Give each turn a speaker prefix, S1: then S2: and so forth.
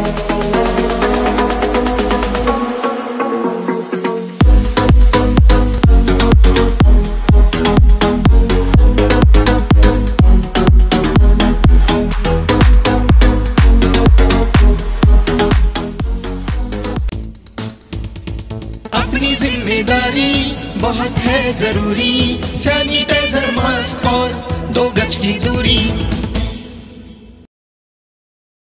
S1: अपनी जिम्मेदारी बहुत है जरूरी, सैनिटाइजर मास्क और 2 गज की दूरी।